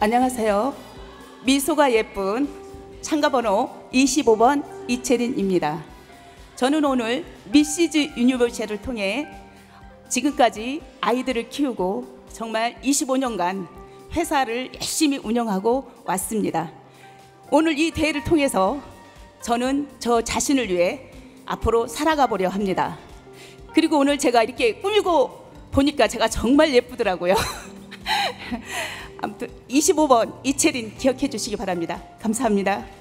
안녕하세요. 미소가 예쁜 참가번호 25번 이채린입니다. 저는 오늘 미시즈 유니버시티를 통해 지금까지 아이들을 키우고 정말 25년간 회사를 열심히 운영하고 왔습니다. 오늘 이 대회를 통해서 저는 저 자신을 위해 앞으로 살아가 보려 합니다. 그리고 오늘 제가 이렇게 꾸미고 보니까 제가 정말 예쁘더라고요. 아무튼 25번 이채린 기억해 주시기 바랍니다. 감사합니다.